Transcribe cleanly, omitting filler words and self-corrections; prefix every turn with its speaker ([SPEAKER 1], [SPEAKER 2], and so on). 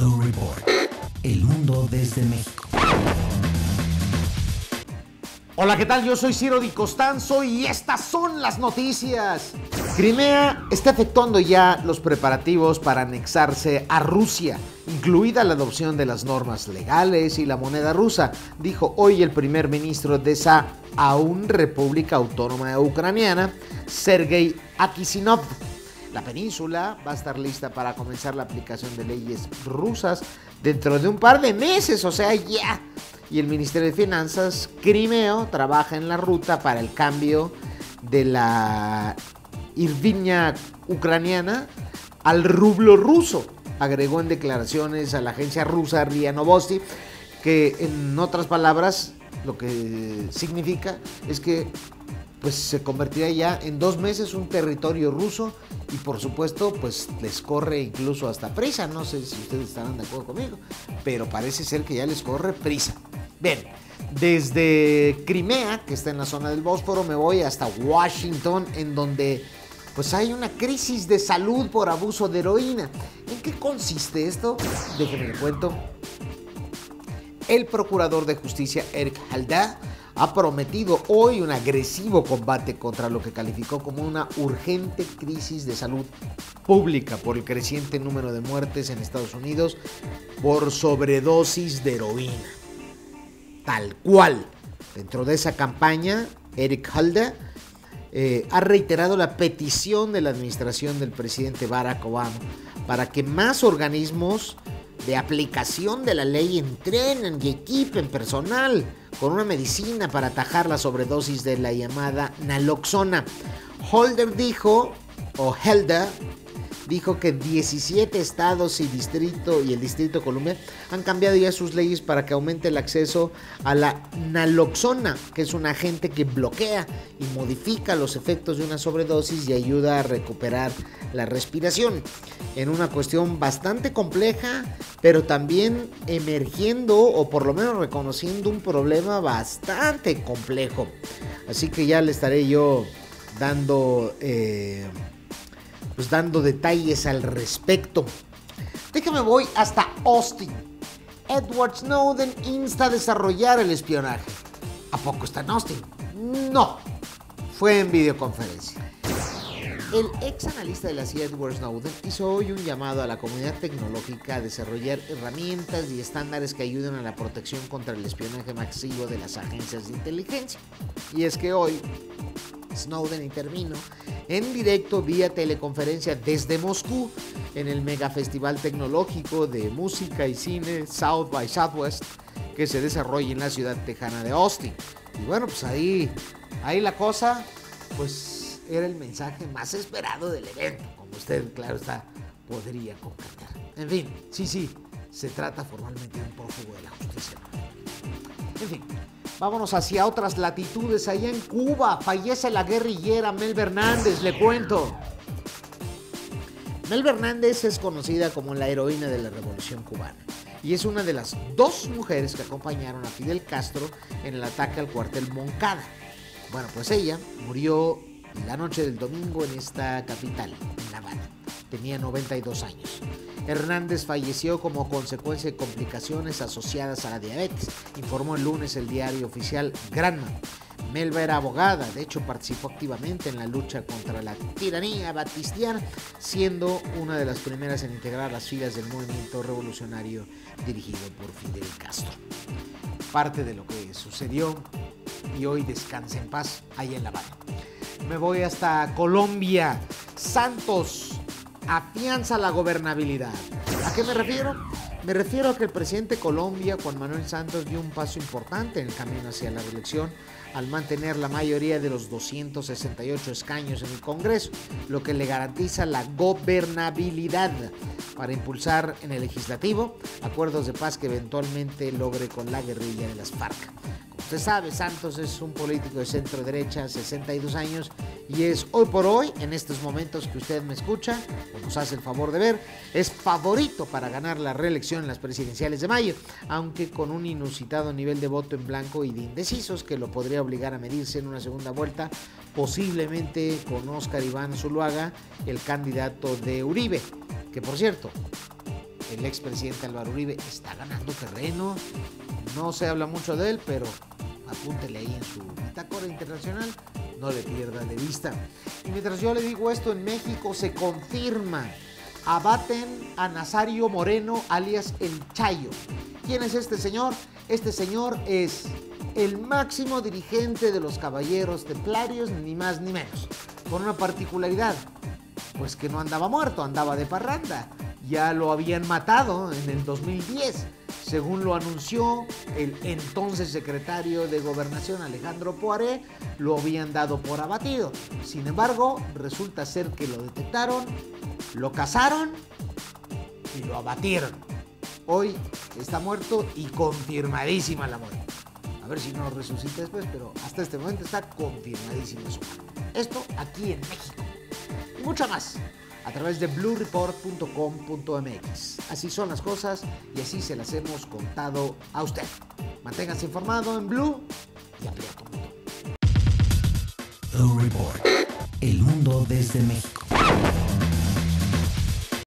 [SPEAKER 1] O Report. El mundo desde México.
[SPEAKER 2] Hola, ¿qué tal? Yo soy Ciro Di Costanzo y estas son las noticias. Crimea está efectuando ya los preparativos para anexarse a Rusia, incluida la adopción de las normas legales y la moneda rusa, dijo hoy el primer ministro de esa aún República Autónoma Ucraniana, Sergei Akisinov. La península va a estar lista para comenzar la aplicación de leyes rusas dentro de un par de meses, o sea, ya. Y el Ministerio de Finanzas crimeo trabaja en la ruta para el cambio de la hryvnia ucraniana al rublo ruso, agregó en declaraciones a la agencia rusa RIA Novosti, que en otras palabras lo que significa es que pues se convertirá ya en 2 meses un territorio ruso y por supuesto pues les corre incluso hasta prisa. No sé si ustedes estarán de acuerdo conmigo, pero parece ser que ya les corre prisa. Bien, desde Crimea, que está en la zona del Bósforo, me voy hasta Washington, en donde pues hay una crisis de salud por abuso de heroína. ¿En qué consiste esto? Déjenme le cuento. El procurador de justicia Eric Holder ha prometido hoy un agresivo combate contra lo que calificó como una urgente crisis de salud pública por el creciente número de muertes en Estados Unidos por sobredosis de heroína. Tal cual. Dentro de esa campaña, Eric Holder ha reiterado la petición de la administración del presidente Barack Obama para que más organismos de aplicación de la ley entrenen y equipen personal con una medicina para atajar la sobredosis de la llamada naloxona. Holder dijo que 17 estados y el Distrito de Columbia han cambiado ya sus leyes para que aumente el acceso a la naloxona, que es un agente que bloquea y modifica los efectos de una sobredosis y ayuda a recuperar la respiración. En una cuestión bastante compleja, pero también emergiendo o por lo menos reconociendo un problema bastante complejo. Así que ya le estaré yo dando detalles al respecto. Déjame voy hasta Austin. Edward Snowden insta a desarrollar el espionaje. ¿A poco está en Austin? No, fue en videoconferencia. El ex analista de la CIA, Edward Snowden, hizo hoy un llamado a la comunidad tecnológica a desarrollar herramientas y estándares que ayuden a la protección contra el espionaje masivo de las agencias de inteligencia. Y es que hoy Snowden intervino en directo vía teleconferencia desde Moscú en el mega festival tecnológico de música y cine South by Southwest que se desarrolla en la ciudad tejana de Austin. Y bueno, pues ahí la cosa pues era el mensaje más esperado del evento, como usted, claro está, podría comprender. En fin, sí, se trata formalmente de un prófugo de la justicia. En fin, vámonos hacia otras latitudes. Allá en Cuba fallece la guerrillera Melba Hernández, le cuento. Melba Hernández es conocida como la heroína de la Revolución Cubana y es una de las 2 mujeres que acompañaron a Fidel Castro en el ataque al cuartel Moncada. Bueno, pues ella murió la noche del domingo en esta capital, en La Habana. Tenía 92 años. Hernández falleció como consecuencia de complicaciones asociadas a la diabetes, informó el lunes el diario oficial Granma. Melba era abogada, de hecho participó activamente en la lucha contra la tiranía batistiana, siendo una de las primeras en integrar las filas del movimiento revolucionario dirigido por Fidel Castro. Parte de lo que sucedió y hoy descansa en paz allá en La Habana. Me voy hasta Colombia. Santos afianza la gobernabilidad. ¿A qué me refiero? Me refiero a que el presidente de Colombia, Juan Manuel Santos, dio un paso importante en el camino hacia la reelección al mantener la mayoría de los 268 escaños en el Congreso, lo que le garantiza la gobernabilidad para impulsar en el legislativo acuerdos de paz que eventualmente logre con la guerrilla de las FARC. Usted sabe, Santos es un político de centro derecha, 62 años, y es hoy por hoy, en estos momentos que usted me escucha, o nos hace el favor de ver, es favorito para ganar la reelección en las presidenciales de mayo, aunque con un inusitado nivel de voto en blanco y de indecisos que lo podría obligar a medirse en una segunda vuelta, posiblemente con Óscar Iván Zuluaga, el candidato de Uribe, que por cierto, el expresidente Álvaro Uribe está ganando terreno. No se habla mucho de él, pero apúntele ahí en su bitácora internacional, no le pierda de vista. Y mientras yo le digo esto, en México se confirma: abaten a Nazario Moreno, alias El Chayo. ¿Quién es este señor? Este señor es el máximo dirigente de los Caballeros Templarios, ni más ni menos, con una particularidad, pues que no andaba muerto, andaba de parranda. Ya lo habían matado en el 2010, según lo anunció el entonces secretario de Gobernación, Alejandro Poiré. Lo habían dado por abatido. Sin embargo, resulta ser que lo detectaron, lo cazaron y lo abatieron. Hoy está muerto y confirmadísima la muerte. A ver si no resucita después, pero hasta este momento está confirmadísimo eso. Esto aquí en México. Y mucho más a través de bluereport.com.mx. Así son las cosas y así se las hemos contado a usted. Manténgase informado en Blue y amplía tu mundo.
[SPEAKER 1] Blue Report. El mundo desde México.